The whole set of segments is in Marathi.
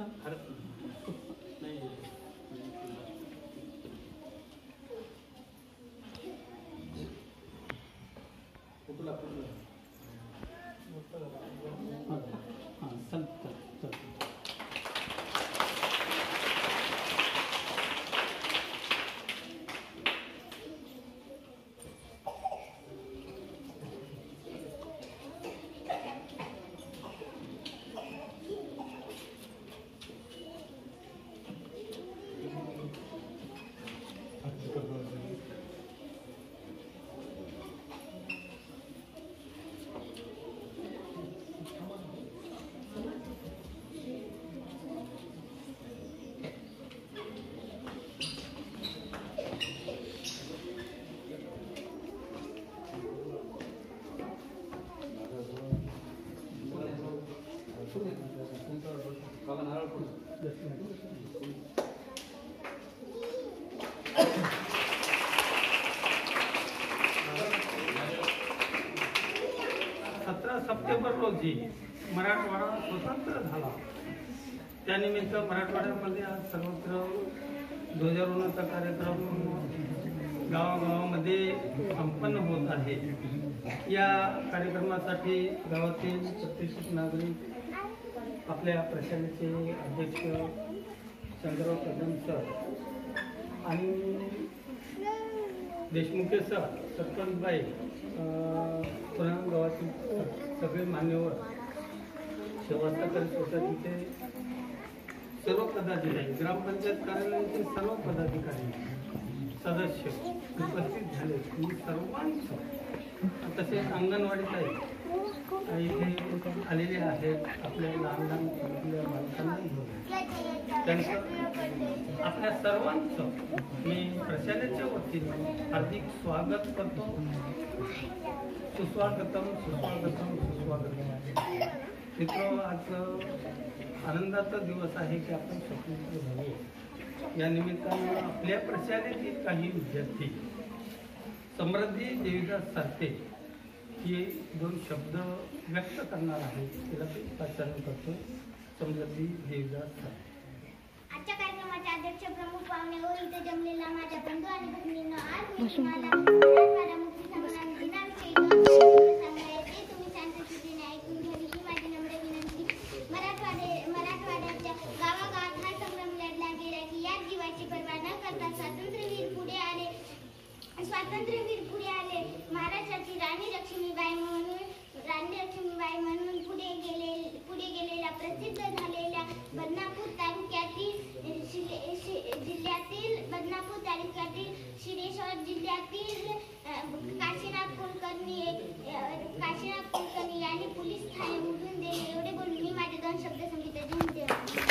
सप्टेंबर रोजी मराठवाडा स्वतंत्र झाला. त्यानिमित्त मराठवाड्यामध्ये आज सर्वत्र ध्वजारोहणाचा कार्यक्रम गावागावामध्ये संपन्न होत आहे. या कार्यक्रमासाठी गावातील प्रतिष्ठित नागरिक, आपल्या प्रशालेचे अध्यक्ष चंद्रराव कदम सर आणि देशमुखे सर, सरपंचबाई, पुन्हा गावातील सगळे मान्यवर, सेवास्थापन सोसायटीचे सर्व पदाधिकारी, ग्रामपंचायत कार्यालयाचे सर्व पदाधिकारी, सदस्य उपस्थित झाले. मी सर्वांचं, तसेच अंगणवाडीत आहे इथे आलेले आहेत. आपल्या लहान लहान आपल्या बालकांना घेऊन त्यांचं आपल्या सर्वांचं मी प्रशालेच्या वतीने हार्दिक स्वागत करतो. सुस्वागतम सुस्वागतम सुस्वागतम. मित्र, आज आनंदाचा दिवस आहे की आपण स्वतंत्र झालो. या निमित्तानं आपल्या प्रशालेतील काही विद्यार्थी समृद्धी देवीदास सारते हे दोन शब्द व्यक्त करणार आहेत. तिला पाचारण करतो. समृद्धी देवीदास सारते. आजच्या कार्यक्रमाचे अध्यक्ष प्रमुख पाहुणे व इथे जमलेला माझ्या बंधू आणि भगिनींनो, आज मी तुम्हाला मराठवाडा मुक्ती संग्राम दिनाविषयी सांगायचे. तुम्ही शांततेने ऐकून घ्यावी ही माझी नम्र विनंती. मराठवाड्याच्या गावागावात हा संग्राम लढला गेला की या जीवाची पर्वा न करता स्वातंत्र्यवीर पुढे आले. महाराष्ट्राची राणी लक्ष्मीबाई म्हणून पुढे गेलेल्या प्रसिद्ध झालेल्या बदनापूर तालुक्यातील शिरेश्वर जिल्ह्यातील काशीनाथ कुलकर्णी यांनी पोलीस ठाणे उघडून दिले. एवढे बोलून मी माझे दोन शब्द सांगितले.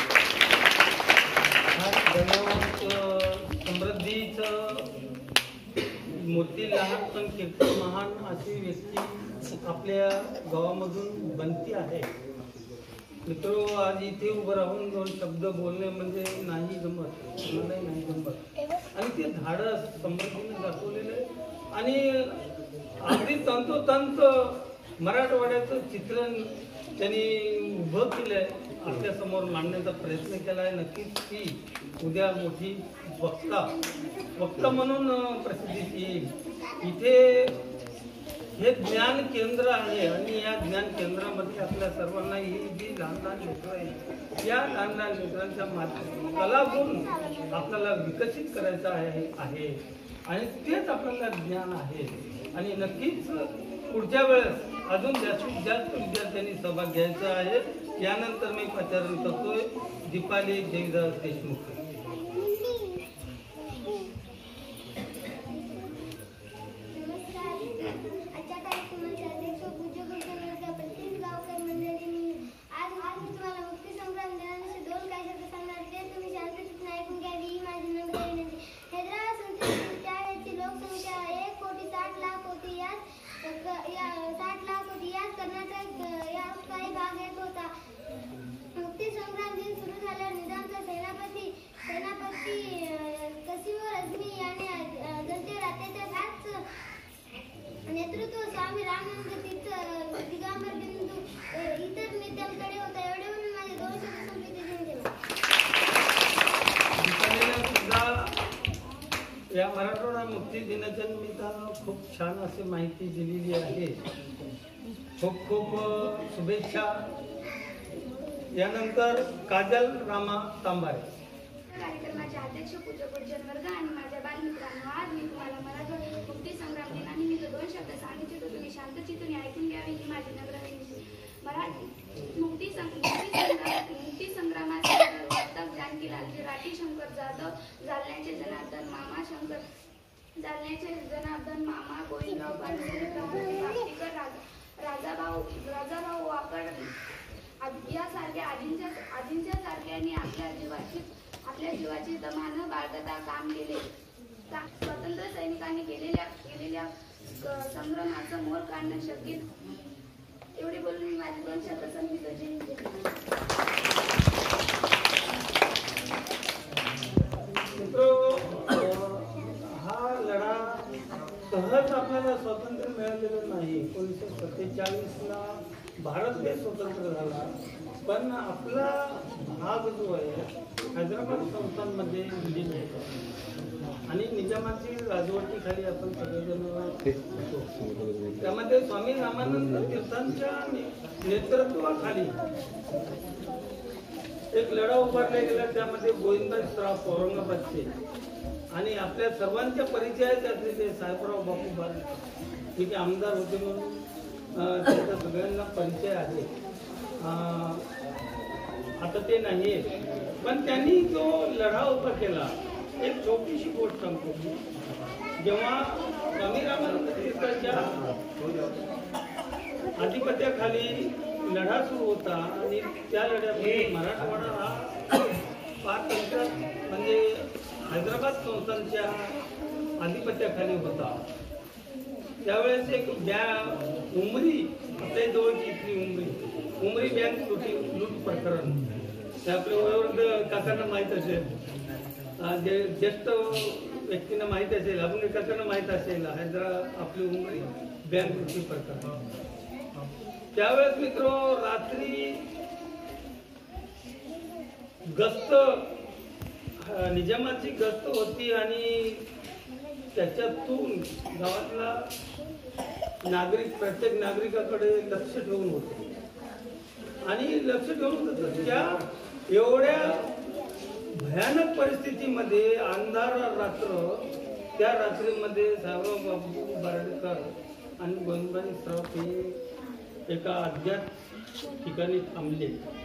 समृद्धीचं मूर्ती लहान पण कीर्तन महान अशी व्यक्ती आपल्या गावामधून बनती आहे. मित्रो, आज इथे उभं राहून दोन शब्द बोलणे म्हणजे नाही जमत, कोणालाही नाही जमत. आणि ते धाडस समृद्धीने दाखवलेलं आणि अगदी तंतोतंत मराठवाड्याचं चित्रण त्यांनी उभं केलंय, आपल्या समोर मांडण्याचा प्रयत्न केला आहे. नक्कीच ती उद्या मोठी वक्ता म्हणून प्रसिद्धीस येईल. इथे हे ज्ञान केंद्र आहे आणि या ज्ञान केंद्रामध्ये आपल्या सर्वांना ही जी लहान लहान लेकरं आहेत, या लहान लहान लेकरांच्या कलागुण आपल्याला विकसित करायचा आहे आणि तेच आपल्याला ज्ञान आहे. आणि नक्कीच पुढच्या वेळेस अजून जास्तीत जास्त विद्यार्थ्यांनी सहभाग घ्यायचा आहे. यानंतर मी पाचारण करतोय दीपाली देवीदास देशमुख. मुक्ती संग्राम दिन सुरू झाल्यावर निजामचा सेनापती या मराठवाडा मुक्ती दिनाच्या निमित्तानं खूप छान अशी माहिती दिलेली आहे. खूप खूप शुभेच्छा. यानंतर काजल रामा तांबारे. कार्यक्रमाचे अध्यक्ष पूज्य वर्ग आणि माझ्या बालमित्रांनो, आज मी तुम्हाला मराठवाडा मुक्ती संग्राम दिनानिमित्त 2 शब्द सांगितले तर तुम्ही शांत चित्ताने ऐकून घ्यावे ही माझी नम्र विनंती. मुक्ती संग्रामाचे वार्ताहर जानकीलालजी राठी, शंकर जाधव, जालन्याचे जनार्दन मामा, गोविंदराव पाटील, राजाभाऊ वाकड यासारख्या आजींच्या सारख्यांनी आपल्या जीवाची तमा न बाळगता काम केले. स्वतंत्र सैनिकांनी केलेल्या संग्रामाचं मोल काढणं शक्य. एवढे बोलून मी माझे 2 शब्द संगीत. हा लढा सहज आपल्याला स्वातंत्र्य मिळालेलं नाही. 1947ला भारत देश स्वतंत्र झाला, पण आपला भाग जो आहे हैदराबाद संस्थांमध्ये विलीन होता आणि निजामाची राजवटीखाली आपण सगळेजण होतो. त्यामध्ये स्वामी रामानंद तीर्थांच्या नेतृत्वाखाली एक लढा उभारला गेला. त्यामध्ये गोविंदराव औरंगाबादचे आणि आपल्या सर्वांच्या परिचयाचे असलेले साहेबराव बापू बाल हे आमदार होते म्हणून त्यांचा सगळ्यांना परिचय आहे. आता ते नाही, पण त्यांनी जो लढा उभा केला. एक छोटीशी गोष्ट सांगतो. जेव्हा स्वामी रामानंद तीर्थांच्या अधिपत्याखाली लढा सुरू होता आणि त्या लढ्यामध्ये मराठवाडा हा 5 वर्षात म्हणजे हैदराबाद संस्थांच्या अधिपत्याखाली होता. त्यावेळेस एक उमरी आपल्या जवळची इथली उमरी बँक लूट प्रकरण ते आपल्या वयोवृद्ध काकांना माहीत असेल, ज्येष्ठ व्यक्तींना माहीत असेल, अजून काकांना माहीत असेल. आपली उमरी बँक लूट प्रकरण. त्यावेळेस मित्र रात्री गस्त निजामाची गस्त होती आणि त्याच्यातून गावातला प्रत्येक नागरिकाकडे लक्ष ठेवून होते आणि लक्ष ठेवून होतं. त्या एवढ्या भयानक परिस्थितीमध्ये अंधार रात्र, त्या रात्रीमध्ये साहेबराव बापू बारडकर आणि गोविंदराव श्रॉफ हे एका अज्ञात ठिकाणी थांबले.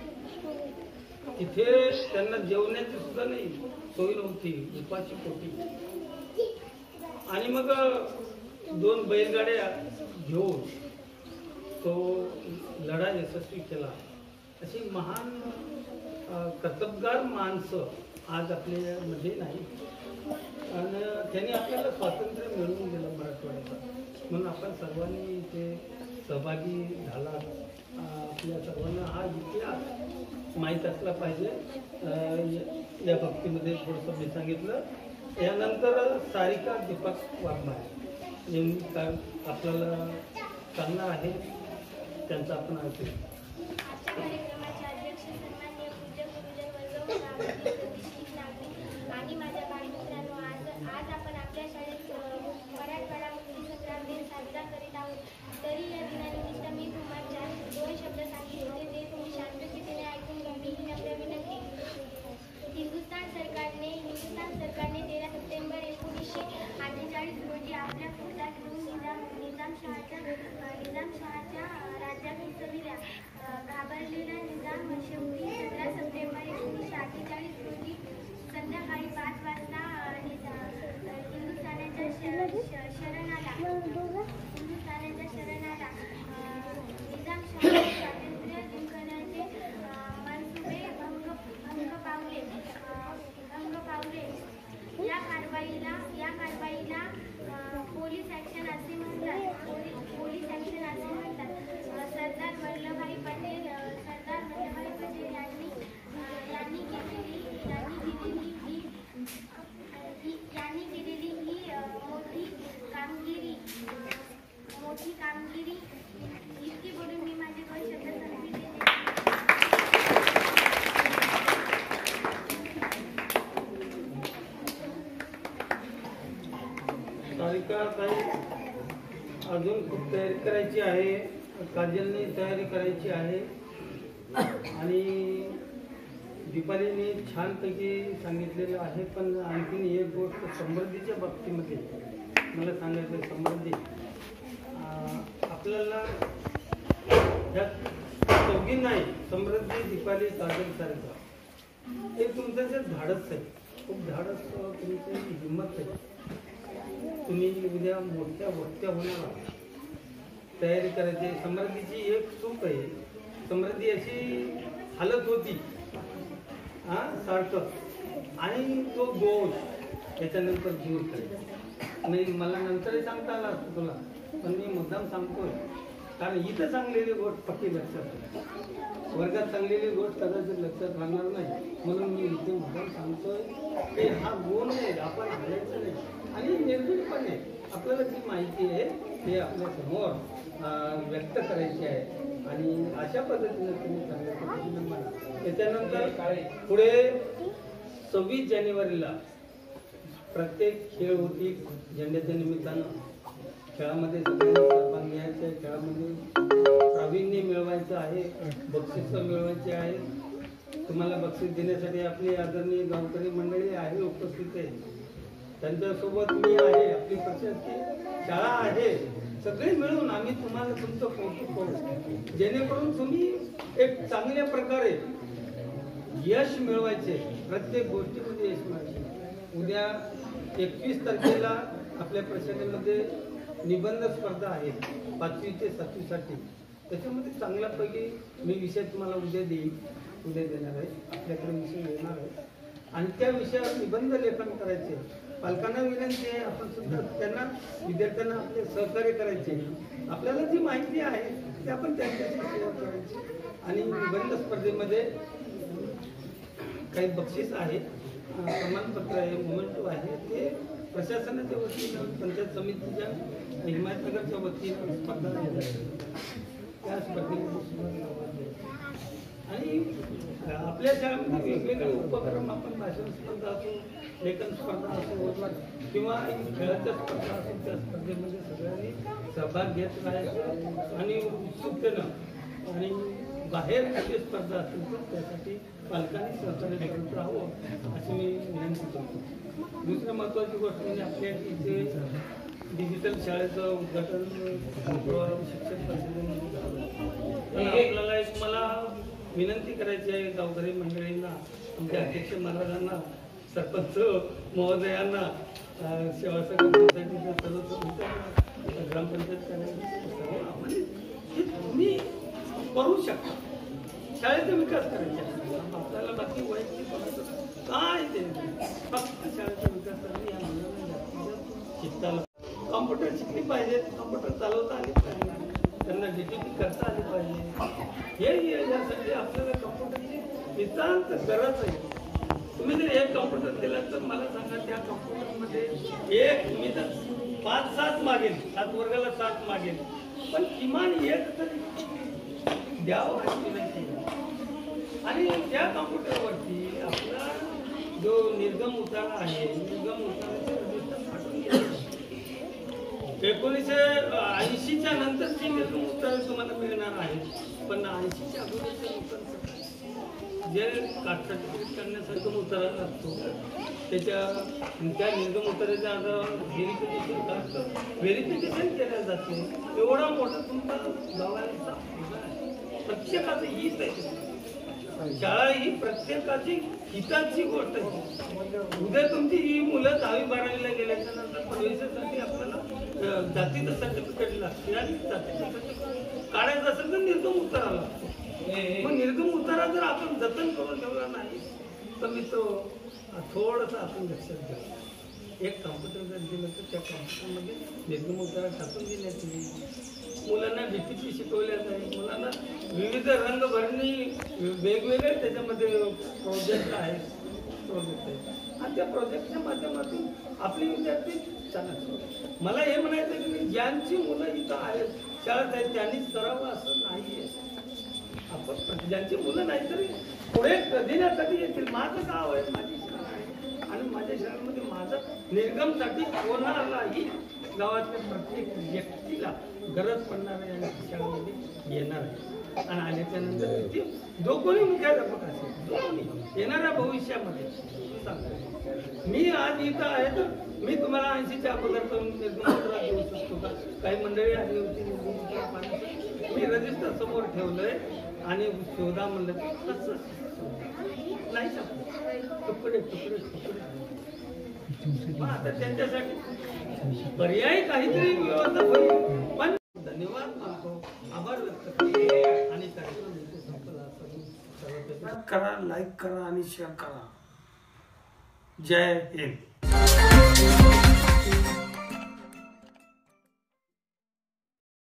तिथे त्यांना जेवण्याची सुद्धा नाही सोय नव्हती, उपाशी पोटी. आणि मग 2 बैलगाड्या घेऊन तो लढा यशस्वी केला. अशी महान कर्तबगार माणसं आज आपल्यामध्ये नाही आणि त्यांनी आपल्याला स्वातंत्र्य मिळवून दिलं मराठवाड्याचं. म्हणून आपण सर्वांनी इथे सहभागी झाला. आपल्या सर्वांना हा इतिहास माहीत असला पाहिजे. या बाबतीमध्ये थोडंसं मी सांगितलं. यानंतर सारिका दीपक वाघमारे काय आपल्याला सांगणार आहे, त्यांचा आपण ऐकू. आजच्या कार्यक्रमाचे अध्यक्ष सन्माननीय पूज्य गुरुजन वर्ग आणि माझ्या बालमित्रांनो, आज आपण आपल्या शाळेत मराठवाडा मुक्ती संग्राम दिन साजरा करीत आहोत. तरी या दिनानिमित्त मी तुम्हाला 2 शब्द सांगितले ते तुम्ही शांततेने ऐकून घ्यावी ही नम्र विनंती. हिंदुस्थान सरकारने 13 सप्टेंबर 1948 रोजी आपल्या पोटात घेऊन निजामशहाच्या राज्यात घुसविल्या. घाबरलेला निजाम शेवटी 17 सप्टेंबर 1948 रोजी संध्याकाळी 5 वाजता हिंदुस्थानाच्या शरण आला. निजामशहाचे स्वातंत्र्य जिंकण्याचे मनसुबे भंग पावले. या कारवाईला पोलीस ऍक्शन असे म्हणतात. सरदार वल्लभभाई पटेल यांनी केलेली ही मोठी कामगिरी इतकी बोलून मी माझे 2 शब्द संपविले. सारिकाताई अजून खूप तयारी करायची आहे, काजलने तयारी करायची आहे आणि दीपालीने छानपैकी सांगितलेलं आहे. पण आणखीन एक गोष्ट समृद्धीच्या बाबतीमध्ये मला सांगायचं, समृद्धी आपल्याला ह्या चौघी नाही, समृद्धी, दीपाली, काजल, सारिका हे तुमचं जे धाडस आहे, खूप धाडस, तुमची हिंमत आहे. तुम्ही उद्या मोठ्या वक्त्या होणार आहात, तयारी करायची. समृद्धीची एक चूक आहे, समृद्धी अशी हालत होती सारखं, आणि तो दोष त्याच्यानंतर दूर करायचा. नाही, मला नंतरही सांगता आला असतं तुला, पण मी मुद्दाम सांगतोय कारण इथं चांगलेली गोष्ट पक्की लक्षात, वर्गात चांगलेली गोष्ट कदाचित लक्षात राहणार नाही, म्हणून मी इथे मुद्दाम सांगतोय की हा गुण आहे, आपण हालायचं नाही. आणि निर्भीडपणे आपल्याला जी माहिती आहे ते आपल्या समोर व्यक्त करायची आहे, आणि अशा पद्धतीने तुम्ही चांगल्या पद्धतीने म्हणा. त्याच्यानंतर पुढे 26 जानेवारीला प्रत्येक खेळ होती झेंड्याच्या निमित्तानं. खेळामध्ये सगळ्यांनी सहभाग घ्यायचा आहे, खेळामध्ये प्रावीण्य मिळवायचं आहे, बक्षीस मिळवायचे आहे. तुम्हाला बक्षीस देण्यासाठी आपली आदरणीय गावकरी मंडळी आहे, उपस्थित आहे, त्यांच्यासोबत मी आहे, आपली प्रशासकीय शाळा आहे, सगळे मिळून आम्ही तुम्हाला तुमचं कौतुक करू, जेणेकरून तुम्ही एक चांगल्या प्रकारे यश मिळवायचे, प्रत्येक गोष्टीमध्ये यश मिळवायचे. उद्या 21 तारखेला आपल्या प्रशासनामध्ये निबंध स्पर्धा आहे 5वी ते 7वी साठी. त्याच्यामध्ये चांगल्यापैकी मी विषय तुम्हाला उद्या देणार आहे, आपल्याकडे विषय येणार आहे, आणि त्या विषयावर निबंध लेखन करायचे. पालकांना विनंती आहे, आपण सुद्धा त्यांना, विद्यार्थ्यांना आपले सहकार्य करायचे. आपल्याला जी माहिती आहे ती आपण त्यांच्याशी शेअर करायची. आणि निबंध स्पर्धेमध्ये काही बक्षीस आहे, प्रमाणपत्र आहे, मोमेंटो आहे, ते प्रशासनाच्या वतीनं, पंचायत समितीच्या हिमायतनगरच्या वतीनं स्पर्धा त्या स्पर्धेमध्ये. आणि आपल्या शाळेमध्ये वेगवेगळे उपक्रम, आपण भाषण स्पर्धा असो, लेखन स्पर्धा असो, किंवा खेळाच्या स्पर्धा असो, त्या स्पर्धेमध्ये सगळ्यांनी सहभाग घेत राहायचं आणि उत्सुकतेनं. आणि बाहेर कुठे स्पर्धा असेल तर त्यासाठी पालकांनी सहकार्य करत राहावं अशी मी विनंती करतो. दुसरं महत्त्वाची गोष्ट म्हणजे आपल्या इथे डिजिटल शाळेचं उद्घाटन शिक्षक परिषदेमध्ये झालं. आपल्याला एक मला विनंती करायची आहे गावकरी मंडळींना, आमच्या अध्यक्ष महाराजांना, सरपंच महोदयांना, सेवा सोसायटीच्या सर्व सदस्यांना, ग्रामपंचायत कार्यालयाचे तुम्ही करू शकता. शाळेचा विकास करायचा आपल्याला, बाकी वैयक्तिक काय ते फक्त शाळेचा विकास करणे. या मुलांना जास्तीत जास्त शिकताला कॉम्प्युटर शिकली पाहिजे, कॉम्प्युटर चालवता आले पाहिजे, त्यांना DTP करता आली पाहिजे. हे यासाठी आपल्याला कॉम्प्युटरची नितांत गरज आहे. तुम्ही जर एक कॉम्प्युटर दिला तर मला सांगा, त्या कॉम्प्युटरमध्ये एक मी तर 5-7 मागेल, 7 वर्गाला 7 मागेल, पण किमान एक तरी द्यावं अशी विनंती. आणि त्या कॉम्प्युटरवरती आपला जो निर्गम उतारा आहे, निर्गम उताराचे रजिस्टर फाटून गेले. 1980च्या नंतरची निर्गम उतारे तुम्हाला मिळणार आहे, पण 80च्या अगोदरचे उतार जे कास्ट सर्टिफिकेट करण्यासाठी उतारा असतो, त्या निर्गम उताराच्या आधारावर व्हेरिफिकेशन केल्या जाते. एवढा मोठा तुमचा गावाचा प्रत्येकाचं हित आहे. शाळा ही प्रत्येकाची हिताची गोष्ट आहे. उद्या तुमची ही मुलं 10वी-12वीला गेल्याच्या नंतर प्रवेशासाठी आपल्याला जातीचं सर्टिफिकेट लागते, आणि जातीचं सर्टिफिकेट काढायचं असेल तर निर्गम उतारा लागतो. मग निर्गम उतारा जर आपण जतन करून ठेवला नाही तर मी तो थोडंसं आपण लक्षात घ्या. एक कॉम्प्युटर जर दिलं तर त्या कॉम्प्युटरमध्ये निर्गम उतारा टाकून देण्यात येईल. मुलांना DTP शिकवल्या जाईल. मुलांना विविध रंगभरणी वेगवेगळे त्याच्यामध्ये प्रोजेक्ट आहेत, आणि त्या प्रोजेक्टच्या माध्यमातून आपले विद्यार्थी चालत. मला हे म्हणायचं की ज्यांची मुलं इथं आहेत, शाळेत आहेत, त्यांनीच करावं असं नाही आहे. आपण ज्यांची मुलं नाहीतरी पुढे कधी ना कधी येतील. माझं गाव आहे, माझी शाळा आहे, आणि माझ्या शाळेमध्ये माझं निर्गमसाठी कोणालाही गावातल्या प्रत्येक व्यक्तीला गरज पडणार आहे आणि शाळेमध्ये येणार आहे. आणि आल्याच्या नंतर ते जो कोणी मुख्याध्यापक असेल, जो कोणी येणाऱ्या भविष्यामध्ये सांगतो मी आज इथं आहे तर मी तुम्हाला 80च्या अगोदर करून निर्गमपत्र देऊ शकतो का? काही मंडळी आली होती मी रजिस्टर समोर ठेवलंय आणि शोधा म्हणलं कसं नाही शकत. तुकडे तुकडे तुकडे आता त्यांच्यासाठी पर्यायी काहीतरी व्यवस्था होईल. पण धन्यवाद मानतो, आभार व्यक्त करतो आणि कार्यक्रम करा, लाईक करा आणि शेअर करा. जय हिंद.